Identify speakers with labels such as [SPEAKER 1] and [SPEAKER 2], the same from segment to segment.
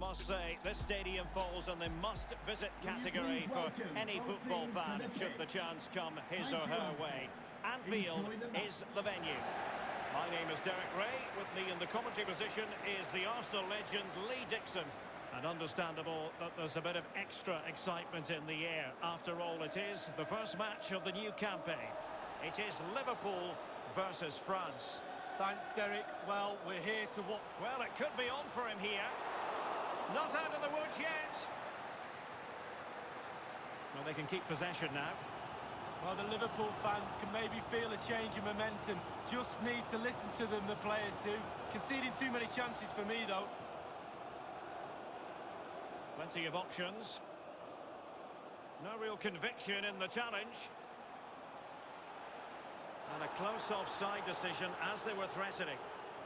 [SPEAKER 1] must say, this stadium falls in the must-visit category for any football fan should the chance come his or her way. Anfield is the venue. My name is Derek Ray. With me in the commentary position is the Arsenal legend Lee Dixon. And understandable that there's a bit of extra excitement in the air. After all, it is the first match of the new campaign. It is Liverpool versus France.
[SPEAKER 2] Thanks, Derek. Well, we're here to what...
[SPEAKER 1] Well, it could be on for him here. Not out of the woods yet. Well, they can keep possession now.
[SPEAKER 2] Well, the Liverpool fans can maybe feel a change in momentum. Just need to listen to them, the players do. Conceding too many chances for me, though.
[SPEAKER 1] Plenty of options. No real conviction in the challenge. And a close offside decision as they were threatening.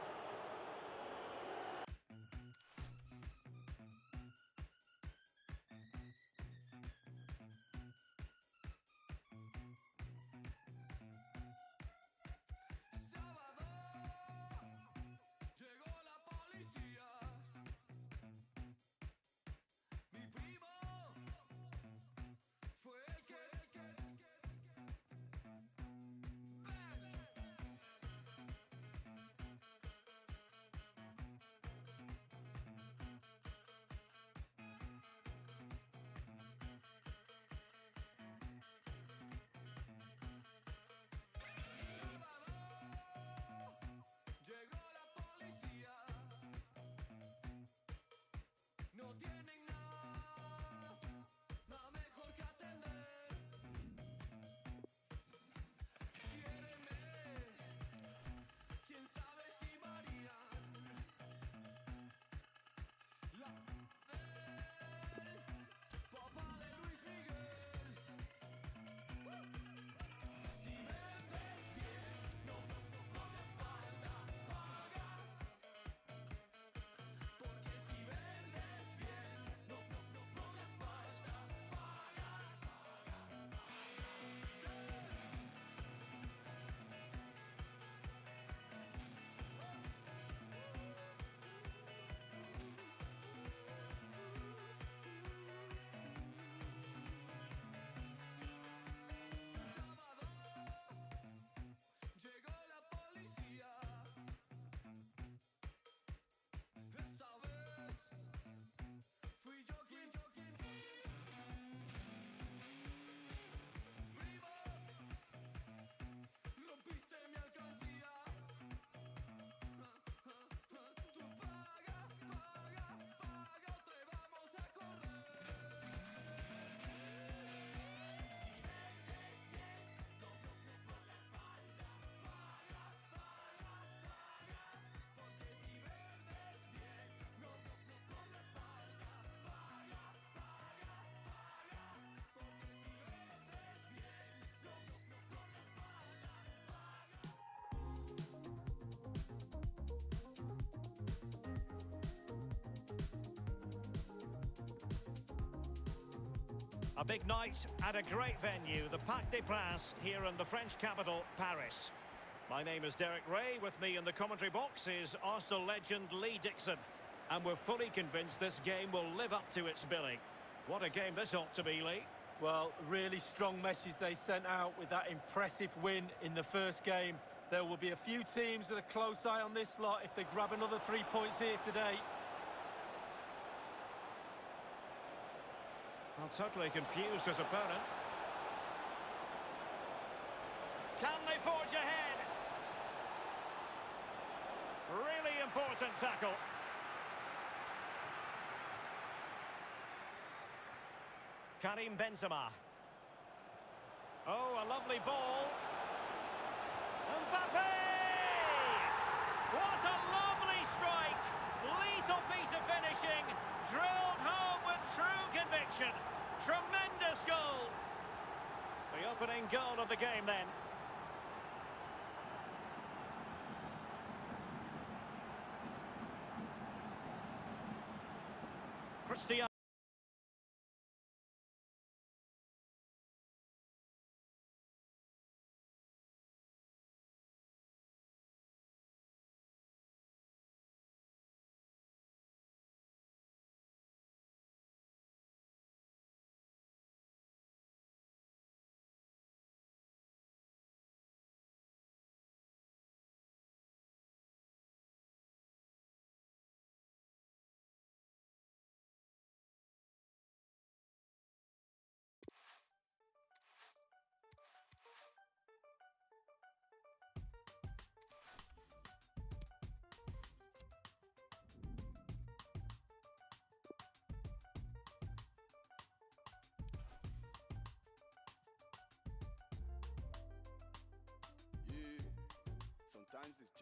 [SPEAKER 3] No tienen nada, nada mejor que atender. Quiéreme, quién sabe si varían. La papá de Luis Miguel. Si vendes bien, no con la espalda paga. Porque si vendes bien, no con la espalda paga. Sábado llegó la policía. Esta vez fui yo quien primo, rompiste mi alcancía. Tú paga, paga, paga o te vamos a correr. Porque si vendes bien, no con la espalda paga, paga, paga. Porque si vendes bien, no con la espalda
[SPEAKER 1] A big night at a great venue, the Parc des Princes, here in the French capital, Paris. My name is Derek Ray. With me in the commentary box is Arsenal legend Lee Dixon. And we're fully convinced this game will live up to its billing. What a game this ought to be, Lee.
[SPEAKER 2] Well, really strong message they sent out with that impressive win in the first game. There will be a few teams with a close eye on this lot if they grab another 3 points here today.
[SPEAKER 1] Well, totally confused his opponent. Can they forge ahead? Really important tackle. Karim Benzema. Oh, a lovely ball. Mbappe! What a lovely strike! Lethal piece of finishing. Drilled home with true conviction. Tremendous goal. The opening goal of the game then. Cristiano.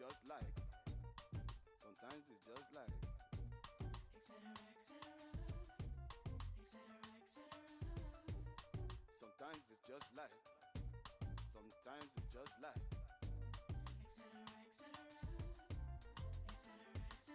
[SPEAKER 3] just like. Sometimes it's just like.
[SPEAKER 4] Etc. etc. etc. etc.
[SPEAKER 3] Sometimes it's just like. Sometimes it's just like.
[SPEAKER 4] etc. etc. etc. etc.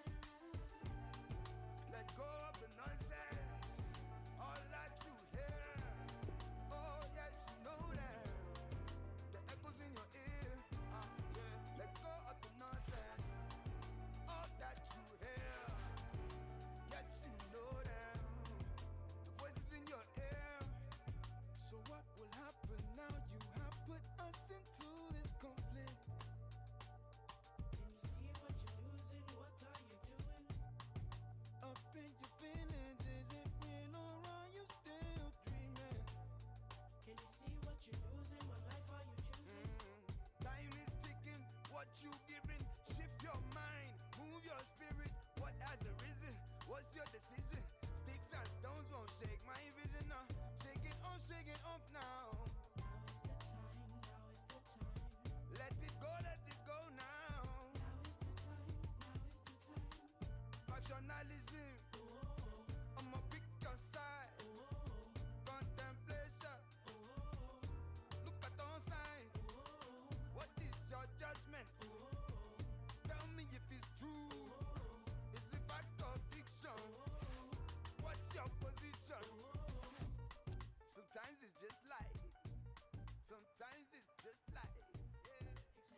[SPEAKER 3] Let go of the nonsense. All that you hear. Oh yes, you know that. The echoes in your ear. Yeah. Let go of the nonsense. All that you hear. Yes, you know that. The voices in your ear. So what will happen now? You have put us into this conflict.
[SPEAKER 4] Can you see what you're losing? What are you doing?
[SPEAKER 3] Up in your feelings, is it real or are you still dreaming?
[SPEAKER 4] Can you see what you're losing? What life are you choosing?
[SPEAKER 3] Time is ticking, what you giving? Shift your mind, move your spirit. What has arisen? What's your decision? Sticks and stones won't shake my vision now. Shake it off now.
[SPEAKER 4] Now is the time, now is the time.
[SPEAKER 3] Let it go now.
[SPEAKER 4] Now is the time, now is the time.
[SPEAKER 3] Factionalism,
[SPEAKER 4] Oh,
[SPEAKER 3] I'ma pick your side.
[SPEAKER 4] oh,
[SPEAKER 3] Contemplation, look at all sides. What is your judgment? Tell me if it's true. Is it fact or fiction? What's your position? Sometimes it's just like. Sometimes it's just like. Yeah.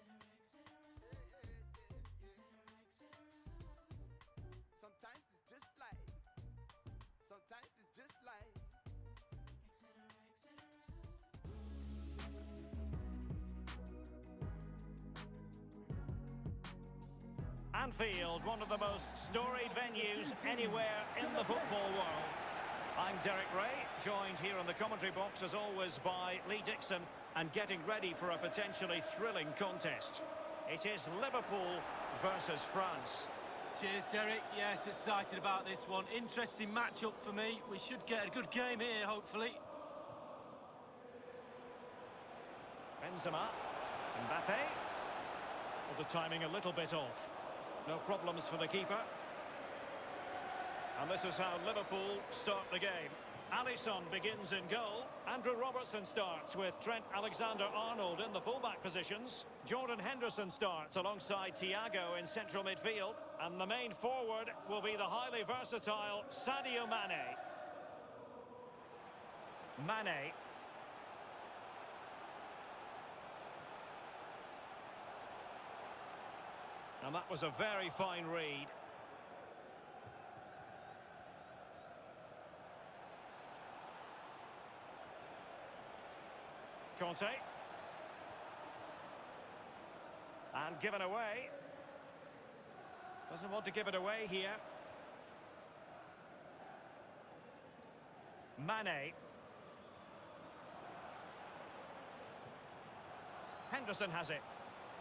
[SPEAKER 3] Sometimes it's just like. Sometimes it's just like.
[SPEAKER 1] Anfield, one of the most storied venues anywhere in the football world. I'm Derek Ray, joined here in the commentary box as always by Lee Dixon, and getting ready for a potentially thrilling contest. It is Liverpool versus France.
[SPEAKER 2] Cheers, Derek. Yes, excited about this one. Interesting matchup for me. We should get a good game here, hopefully.
[SPEAKER 1] Benzema, Mbappe. Well, the timing a little bit off. No problems for the keeper. And this is how Liverpool start the game. Alisson begins in goal. Andrew Robertson starts with Trent Alexander-Arnold in the fullback positions. Jordan Henderson starts alongside Thiago in central midfield. And the main forward will be the highly versatile Sadio Mane. Mane. And that was a very fine read. Conte. And given away. Doesn't want to give it away here. Mane. Henderson has it.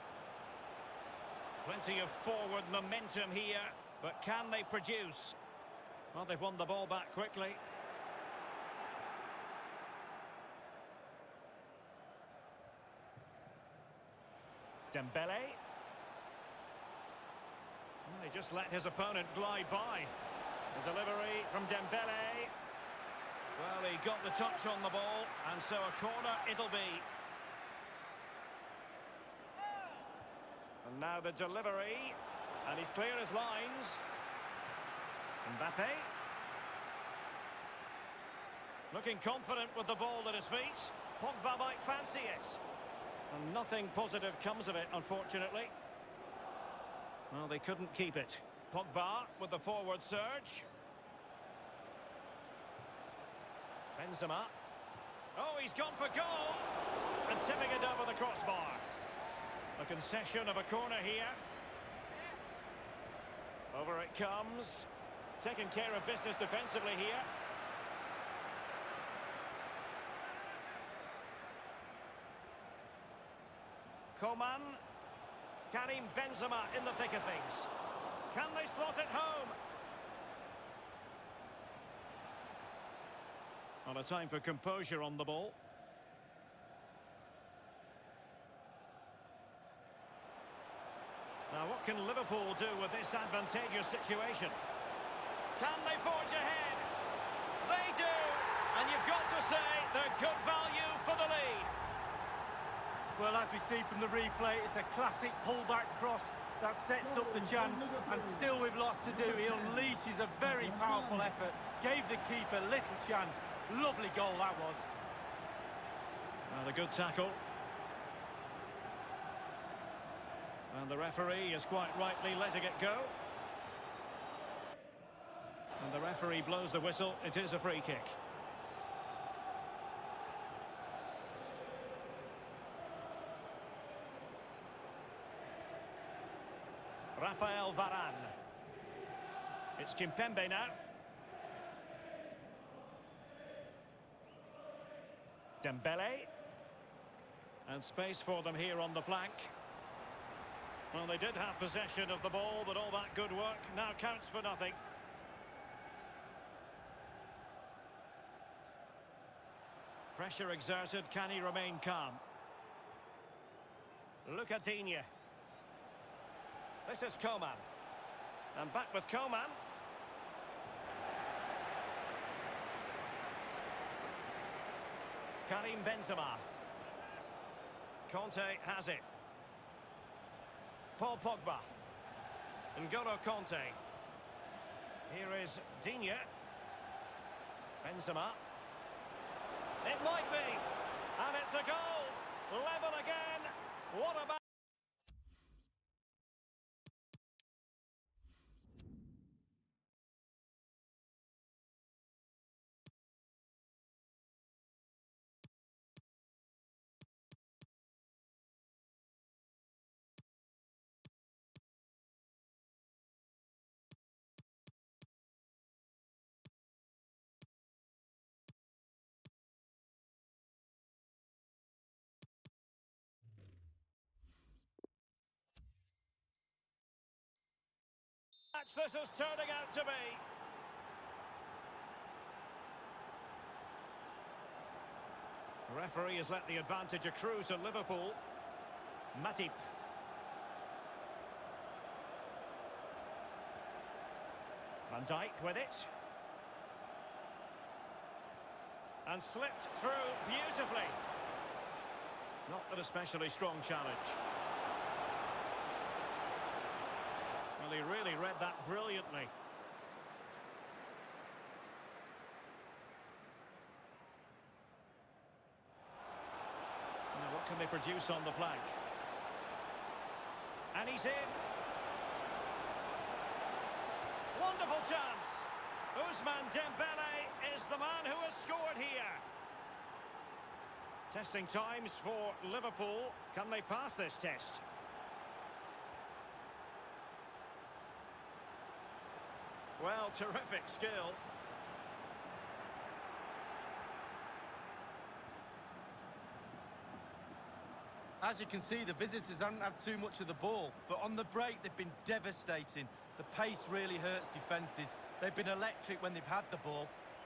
[SPEAKER 1] Plenty of forward momentum here, but can they produce? Well, they've won the ball back quickly. Dembele. Well, he just let his opponent glide by. The delivery from Dembele. Well, he got the touch on the ball, and so a corner it'll be. And now the delivery, and he's clear as lines. Mbappe. Looking confident with the ball at his feet. Pogba might fancy it. And nothing positive comes of it, unfortunately. Well, they couldn't keep it. Pogba with the forward surge. Benzema. Oh, he's gone for goal. And tipping it over the crossbar. A concession of a corner here. Over it comes. Taking care of business defensively here. Coman. Karim Benzema in the thick of things. Can they slot it home? Not a time for composure on the ball. Now What can Liverpool do with this advantageous situation? Can they forge ahead? They do! And you've got to say they're good value for the lead.
[SPEAKER 2] Well, as we see from the replay, it's a classic pullback cross that sets up the chance, and still with lots to do, he unleashes a very powerful effort, gave the keeper little chance. Lovely goal that was.
[SPEAKER 1] And a good tackle. And the referee is quite rightly letting it go. And the referee blows the whistle. It is a free kick. Rafael Varane. It's Kimpembe now. Dembele. And space for them here on the flank. Well, they did have possession of the ball, but all that good work now counts for nothing. Pressure exerted, can he remain calm? Look at Digne. This is Coman. And back with Coman. Karim Benzema. Conte has it. Paul Pogba. N'Golo Conte. Here is Digne. Benzema. It might be. And it's a goal. Level again. What about... this is turning out to be. The referee has let the advantage accrue to Liverpool. Matip. Van Dijk with it. And slipped through beautifully. Not an especially strong challenge. Well, he really read that brilliantly. Now, what can they produce on the flank? And he's in. Wonderful chance. Ousmane Dembele is the man who has scored here. Testing times for Liverpool. Can they pass this test? Well, terrific skill.
[SPEAKER 2] As you can see, the visitors haven't had too much of the ball, but on the break they've been devastating. The pace really hurts defences. They've been electric when they've had the ball.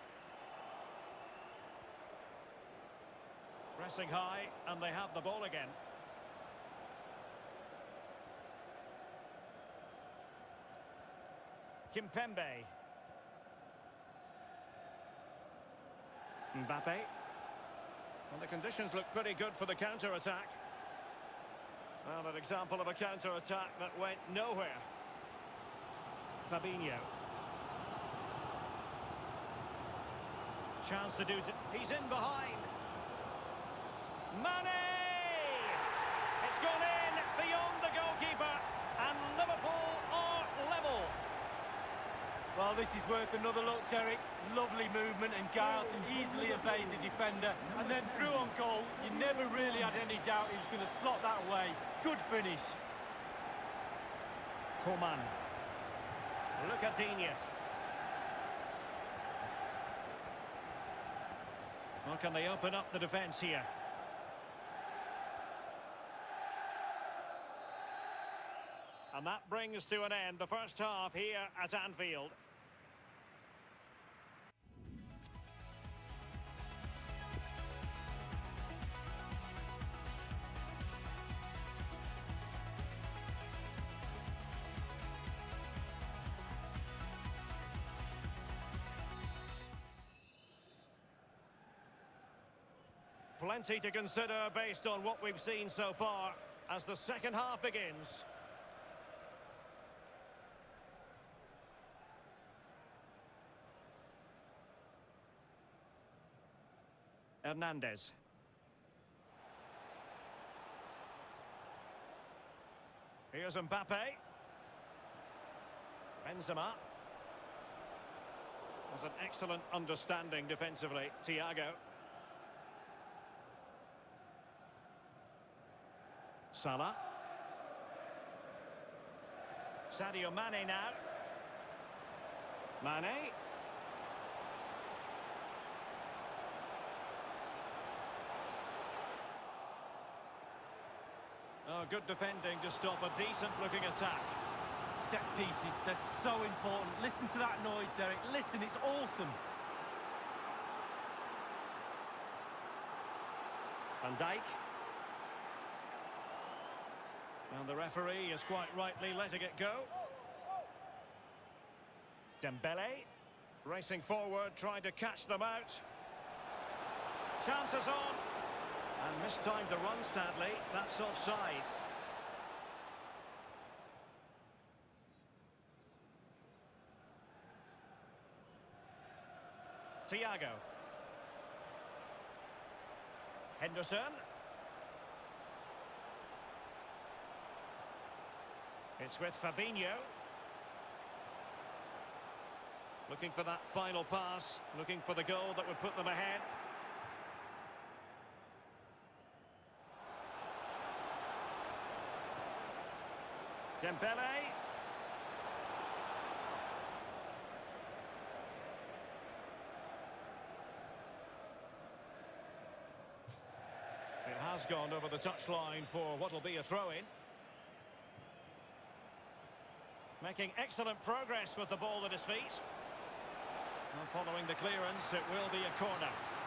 [SPEAKER 1] Pressing high, and they have the ball again. Kimpembe. Mbappe. Well, the conditions look pretty good for the counter-attack. Well, an example of a counter-attack that went nowhere. Fabinho. Chance to do... He's in behind. Mane! It's gone in beyond the goalkeeper, and Liverpool are level.
[SPEAKER 2] Well, this is worth another look, Derek. Lovely movement and guile to easily evade the defender. And then through on goal, you never really had any doubt he was going to slot that away. Good finish.
[SPEAKER 1] Coman. Look at Digne. Well, can they open up the defence here? And that brings to an end the first half here at Anfield. Plenty to consider based on what we've seen so far as the second half begins. Hernandez. Here's Mbappe. Benzema. There's an excellent understanding defensively. Thiago. Salah. Sadio Mane now. Mane. Oh, good defending to stop a decent-looking attack.
[SPEAKER 2] Set pieces, they're so important. Listen to that noise, Derek. Listen, it's awesome.
[SPEAKER 1] Van Dijk. And the referee is quite rightly letting it go. Dembele. Racing forward, trying to catch them out. Chances on. And mistimed the run, sadly. That's offside. Thiago. Henderson. It's with Fabinho. Looking for that final pass. Looking for the goal that would put them ahead. Dembele. It has gone over the touchline for what will be a throw-in. Making excellent progress with the ball at his feet. And following the clearance, it will be a corner.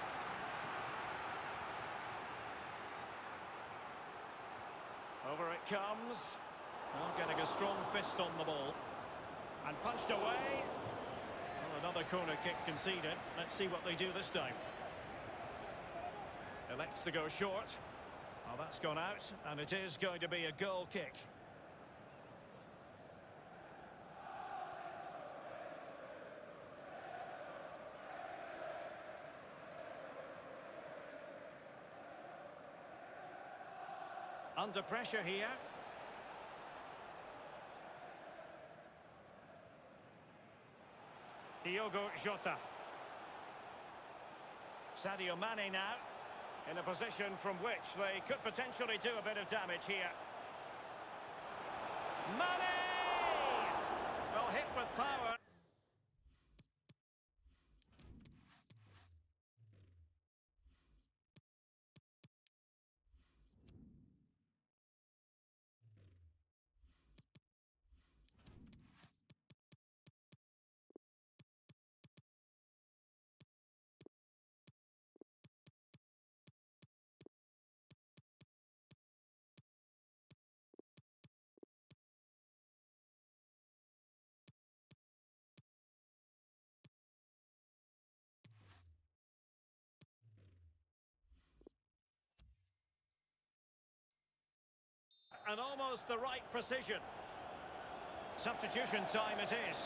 [SPEAKER 1] Over it comes. Well, getting a strong fist on the ball. And punched away. Well, another corner kick conceded. Let's see what they do this time. Elects to go short. Well, that's gone out, and it is going to be a goal kick. Under pressure here. Diogo Jota. Sadio Mane now, in a position from which they could potentially do a bit of damage here. Mane! Well, hit with power. And almost the right precision. Substitution time it is.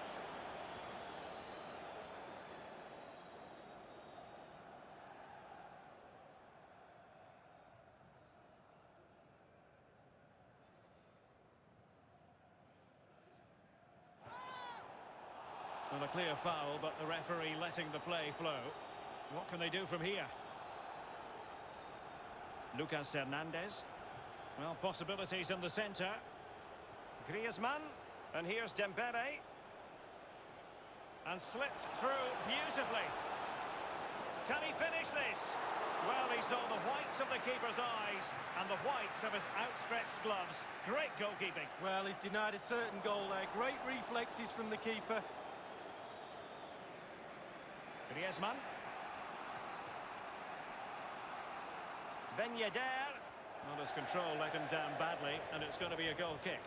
[SPEAKER 1] Well, a clear foul, but the referee letting the play flow. What can they do from here? Lucas Hernandez. Well, possibilities in the centre. Griezmann. And here's Dembele. And slipped through beautifully. Can he finish this? Well, he saw the whites of the keeper's eyes and the whites of his outstretched gloves. Great goalkeeping.
[SPEAKER 2] Well, he's denied a certain goal there. Great reflexes from the keeper.
[SPEAKER 1] Griezmann. Ben Yedder. Well, his control let him down badly, and it's going to be a goal kick.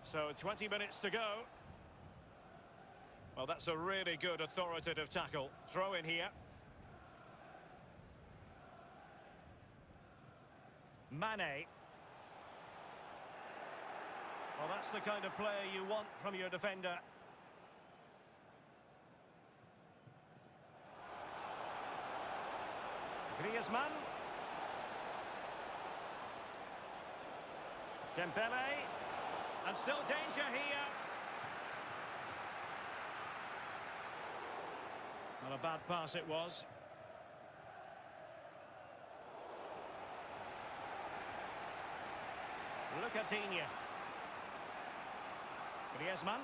[SPEAKER 1] So 20 minutes to go. Well, that's a really good authoritative tackle. Throw in here. Mane. Well, that's the kind of player you want from your defender. Griezmann. Dembele. And still danger here. Not a bad pass it was. Look at Digne. Griezmann.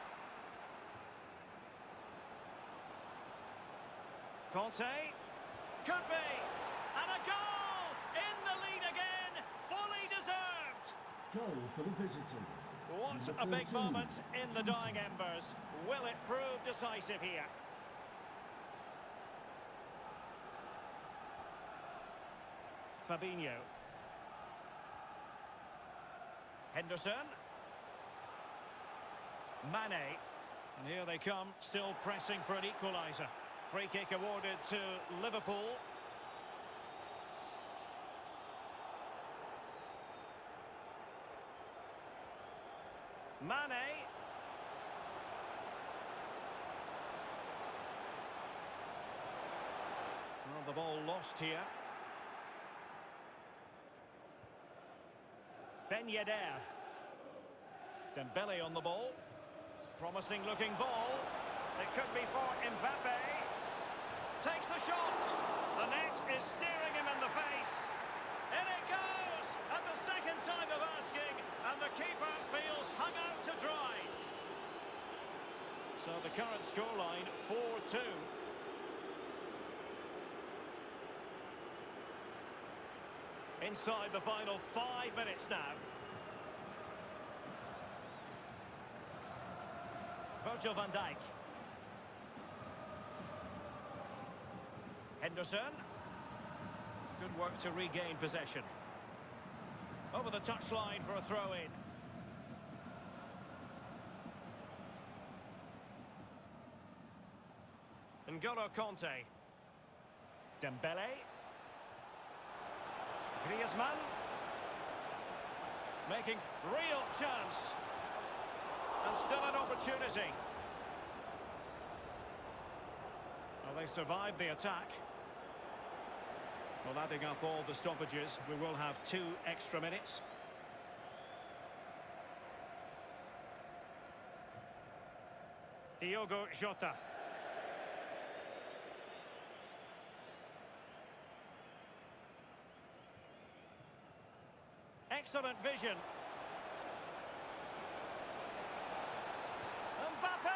[SPEAKER 1] Conte. Could be. And a goal! In the lead again. Fully deserved.
[SPEAKER 3] Goal for the visitors.
[SPEAKER 1] What
[SPEAKER 3] Number
[SPEAKER 1] a big
[SPEAKER 3] 13,
[SPEAKER 1] moment in the
[SPEAKER 3] Conte.
[SPEAKER 1] dying embers. Will it prove decisive here? Fabinho. Henderson. Mane. And here they come, still pressing for an equaliser. Free kick awarded to Liverpool. Mane. Well, the ball lost here. Ben Yedder. Dembele on the ball. Promising looking ball. It could be for Mbappe. Takes the shot. The net is steering him in the face. In it goes! At the second time of asking. And the keeper feels hung out to dry. So the current scoreline, 4-2. Inside the final 5 minutes now. Virgil van Dijk. Henderson. Good work to regain possession. Over the touchline for a throw-in. N'Golo Conte. Dembele. Griezmann. Making real chance. And still an opportunity. Well, they survived the attack. Well, adding up all the stoppages, we will have 2 extra minutes. Diogo Jota. Excellent vision. Mbappe!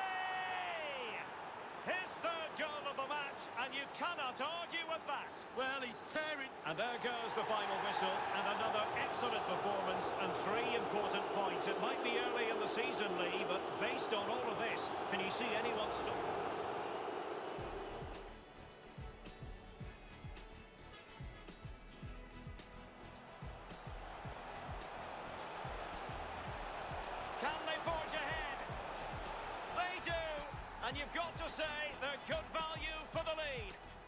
[SPEAKER 1] His third goal of the match, and you cannot argue with that.
[SPEAKER 2] Well, he's tearing.
[SPEAKER 1] And there goes the final whistle, and another excellent performance, and 3 important points. It might be early in the season, Lee, but based on all of this, can you see anyone stop? Can they forge ahead? They do, and you've got to say they're good value for the lead.